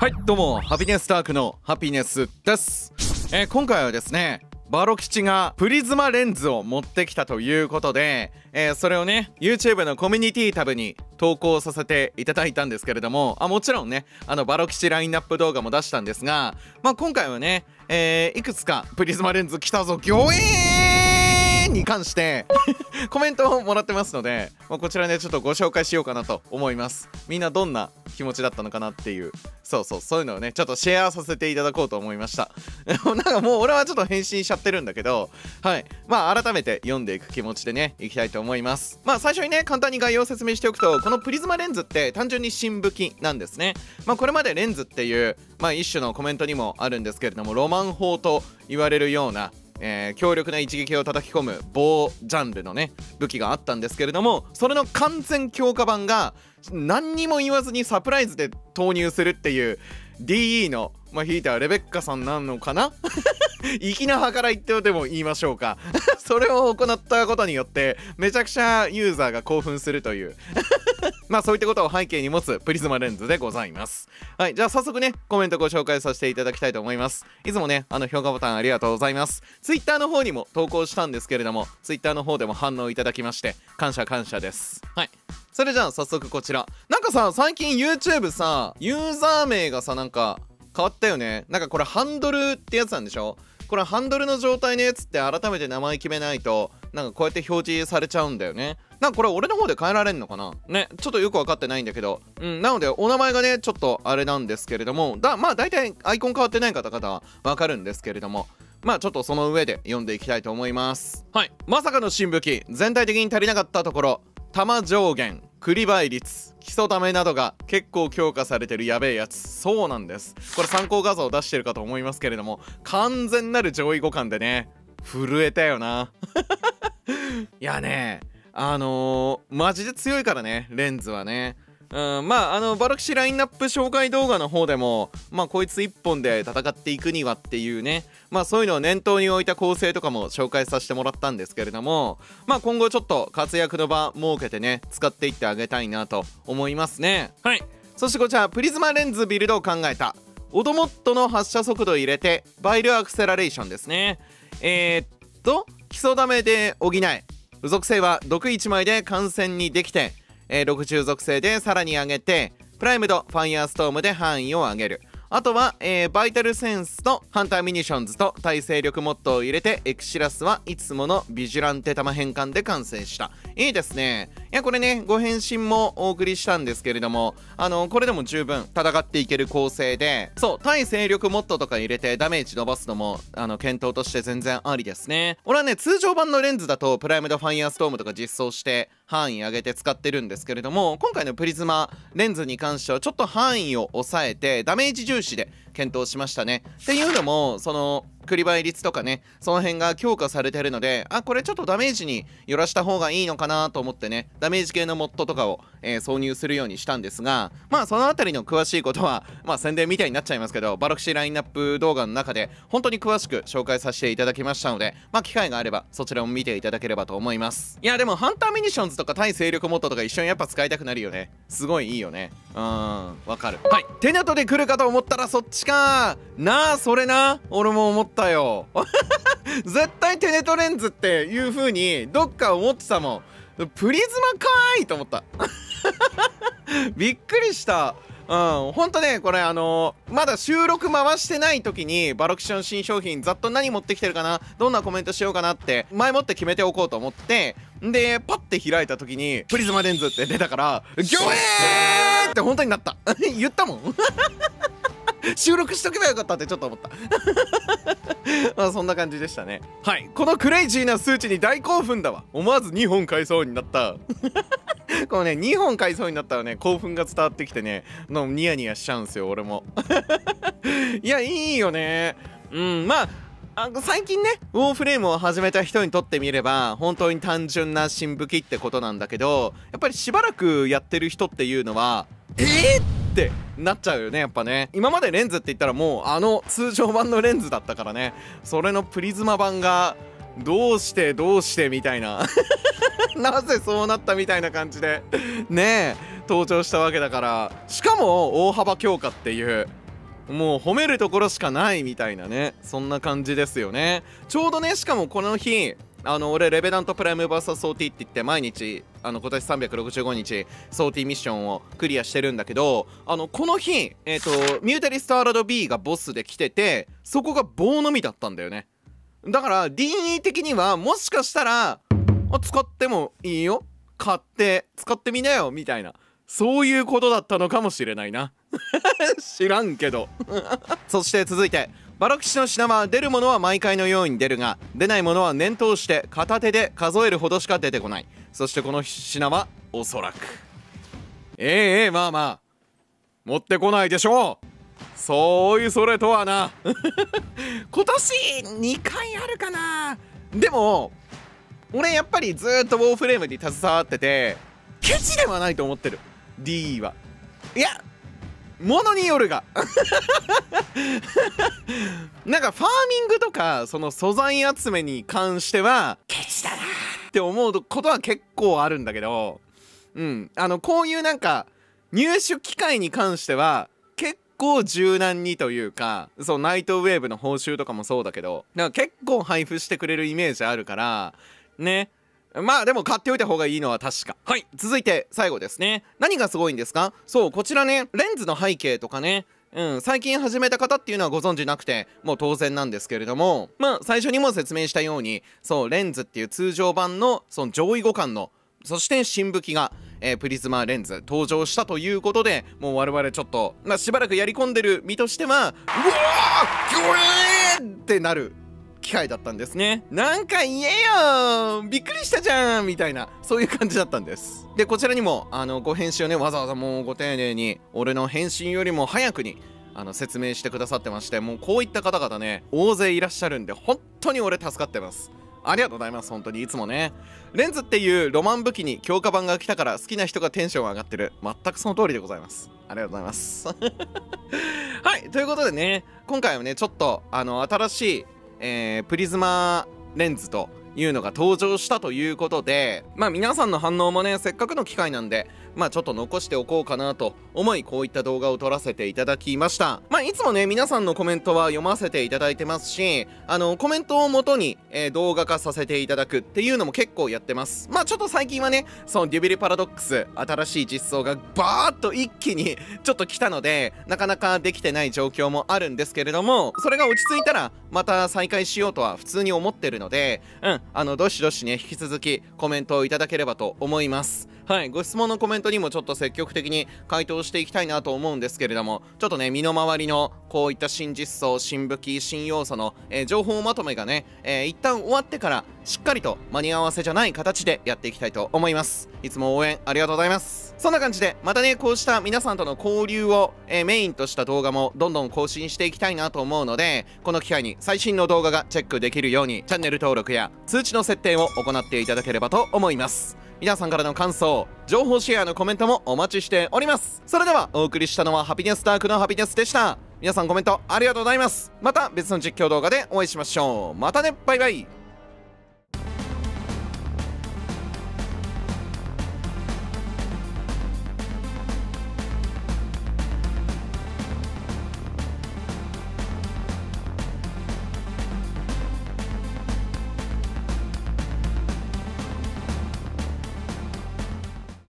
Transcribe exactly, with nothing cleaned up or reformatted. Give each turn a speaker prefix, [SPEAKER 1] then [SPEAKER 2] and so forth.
[SPEAKER 1] はい、どうもハピネスタークのハピネスです。えー、今回はですね、バロ吉がプリズマレンズを持ってきたということで、えー、それをね YouTube のコミュニティタブに投稿させていただいたんですけれども、あもちろんねあのバロ吉ラインナップ動画も出したんですが、まあ、今回はね、えー、いくつかプリズマレンズ来たぞギョエーに関してコメントをもらってますので、まあ、こちらねちょっとご紹介しようかなと思います。みんなどんな気持ちだったのかなっていう、そうそうそういうのをねちょっとシェアさせていただこうと思いましたなんかもう俺はちょっと返信しちゃってるんだけど、はいまあ改めて読んでいく気持ちでねいきたいと思います。まあ最初にね簡単に概要を説明しておくと、このプリズマレンズって単純に新武器なんですね。まあこれまでレンズっていうまあ一種のコメントにもあるんですけれども、ロマン砲と言われるようなえー、強力な一撃を叩き込む棒ジャンルのね武器があったんですけれども、それの完全強化版が何にも言わずにサプライズで投入するっていう ディーイー のまあひいてはレベッカさんなのかな粋な計らいってでも言いましょうかそれを行ったことによってめちゃくちゃユーザーが興奮するというまあそういったことを背景に持つプリズマレンズでございます。はい、じゃあ早速ねコメントご紹介させていただきたいと思います。いつもねあの評価ボタンありがとうございます。 Twitter の方にも投稿したんですけれども、 Twitter の方でも反応いただきまして感謝感謝です。はい、それじゃあ早速こちら、なんかさ最近 YouTube さユーザー名がさなんか変わったよね。なんかこれハンドルってやつなんでしょ。これハンドルの状態のやつって改めて名前決めないとなんかこうやって表示されちゃうんだよね。なんかこれ俺の方で変えられんのかなね、ちょっとよく分かってないんだけど、うんなのでお名前がねちょっとあれなんですけれども、だまあ大体アイコン変わってない方々は分かるんですけれども、まあちょっとその上で読んでいきたいと思います。はい、まさかの新武器、全体的に足りなかったところ、弾上限、繰り倍率、基礎ダメなどが結構強化されてるやべえやつ。そうなんです。これ参考画像を出してるかと思いますけれども、完全なる上位互換でね震えたよないやねあのー、マジで強いからねレンズはね。うんまああのバロキシラインナップ紹介動画の方でもまあこいつ一本で戦っていくにはっていうね、まあそういうのを念頭に置いた構成とかも紹介させてもらったんですけれども、まあ今後ちょっと活躍の場設けてね使っていってあげたいなと思いますね。はい、そしてこちらプリズマレンズビルドを考えたオドモットの発射速度を入れてバイルアクセラレーションですね。えー、っと基礎ダメで補え、属性は毒いちまいで完全にできて、えー、ろくじゅう属性でさらに上げて、プライムドファイヤーストームで範囲を上げる。あとは、えー、バイタルセンスとハンターミニションズと耐性力モッドを入れて、エクシラスはいつものビジュランテ玉変換で完成した。いいですね。いやこれねご返信もお送りしたんですけれども、あのこれでも十分戦っていける構成で、そう耐性力モッドとか入れてダメージ伸ばすのもあの検討として全然ありですね。俺はね通常版のレンズだとプライムドファイヤーストームとか実装して範囲上げて使ってるんですけれども、今回のプリズマレンズに関してはちょっと範囲を抑えてダメージ重視で検討しましたね。っていうのもその繰り倍率とかねその辺が強化されてるので、あこれちょっとダメージに寄らした方がいいのかなと思ってねダメージ系のモッドとかを、えー、挿入するようにしたんですが、まあそのあたりの詳しいことはまあ宣伝みたいになっちゃいますけど、バロクシラインナップ動画の中で本当に詳しく紹介させていただきましたので、まあ機会があればそちらも見ていただければと思います。いやでもハンターミニションズとか対勢力モッドとか一緒にやっぱ使いたくなるよね。すごいいいよね。うーんわかる。はい、テネトで来るかと思ったらそっちかなあ。それな俺も思ったよ絶対テネトレンズっていう風にどっか思ってたもん。プリズマかーいと思ったびっくりした。うんほんとねこれあのー、まだ収録回してない時にバロキション新商品ざっと何持ってきてるかな、どんなコメントしようかなって前もって決めておこうと思って、でパッて開いた時にプリズマレンズって出たからギョエーって本当になった言ったもん収録しとけばよかったってちょっと思ったまあそんな感じでしたね。はい、このクレイジーな数値に大興奮だわ。思わずにほん買いそうになったこのねにほん買いそうになったらね興奮が伝わってきてねのニヤニヤしちゃうんすよ俺もいやいいよね。うんまああ最近ねウォーフレームを始めた人にとってみれば本当に単純な新武器ってことなんだけど、やっぱりしばらくやってる人っていうのはえーってなっちゃうよねやっぱね。今までレンズって言ったらもうあの通常版のレンズだったからね、それのプリズマ版がどうしてどうしてみたいななぜそうなったみたいな感じでねえ登場したわけだから、しかも大幅強化っていうもう褒めるところしかないみたいなね、そんな感じですよね。ちょうどね、しかもこの日あの俺レベナントプライム ブイエス ソーティって言って毎日あの今年さんびゃくろくじゅうごにちソーティミッションをクリアしてるんだけど、あのこの日えっ、ー、とミュータリストアラド B がボスで来てて、そこが棒のみだったんだよね。だから ディーイー 的にはもしかしたら使ってもいいよ、買って使ってみなよみたいな、そういうことだったのかもしれないな知らんけどそして続いてバロ騎士の品は出るものは毎回のように出るが、出ないものは念頭して片手で数えるほどしか出てこない。そしてこの品はおそらくええええまあまあ持ってこないでしょう。そういうそれとはな今年にかいあるかな。でも俺やっぱりずーっとウォーフレームに携わっててケチではないと思ってる ディーイー は。いやものによるがなんかファーミングとかその素材集めに関してはケチだなって思うことは結構あるんだけど、うんあのこういうなんか入手機会に関しては結構柔軟にというか、そうナイトウェーブの報酬とかもそうだけど、なんか結構配布してくれるイメージあるからね。まあでも買っておいた方がいいのは確か。はい、続いて最後ですね。何がすごいんですか？そうこちらね、レンズの背景とかね、うん最近始めた方っていうのはご存知なくてもう当然なんですけれども、まあ最初にも説明したように、そうレンズっていう通常版のその上位互換の、そして新武器が、えー、プリズマレンズ登場したということで、もう我々ちょっと、まあ、しばらくやり込んでる身としては、うわーギョエーってなる機会だったんですね。なんか言えよびっくりしたじゃんみたいな、そういう感じだったんです。でこちらにもあのご返信をね、わざわざもうご丁寧に俺の返信よりも早くにあの説明してくださってまして、もうこういった方々ね大勢いらっしゃるんで本当に俺助かってます。ありがとうございます。本当にいつもね。レンズっていうロマン武器に強化版が来たから好きな人がテンション上がってる。全くその通りでございます。ありがとうございますはいということでね、今回はねちょっとあの新しいえー、プリズマレンズというのが登場したということで、まあ皆さんの反応もねせっかくの機会なんで、まあちょっと残しておこうかなと思い、こういった動画を撮らせていただきました。まあいつもね皆さんのコメントは読ませていただいてますし、あのコメントを元に、えー、動画化させていただくっていうのも結構やってます。まあちょっと最近はねそのデュビリパラドックス新しい実装がバーッと一気にちょっと来たのでなかなかできてない状況もあるんですけれども、それが落ち着いたらまた再開しようとは普通に思ってるので、うんあのどしどしね引き続きコメントをいただければと思います。はい、ご質問のコメントにもちょっと積極的に回答していきたいなと思うんですけれども、ちょっとね身の回りのこういった新実装、新武器、新要素の、えー、情報まとめがね、えー、一旦終わってからしっかりと間に合わせじゃない形でやっていきたいと思います。いつも応援ありがとうございます。そんな感じでまたねこうした皆さんとの交流を、えー、メインとした動画もどんどん更新していきたいなと思うので、この機会に最新の動画がチェックできるようにチャンネル登録や通知の設定を行っていただければと思います。皆さんからの感想、情報シェアのコメントもお待ちしております。それではお送りしたのはハピネスダークのハピネスでした。皆さんコメントありがとうございます。また別の実況動画でお会いしましょう。またね、バイバイ。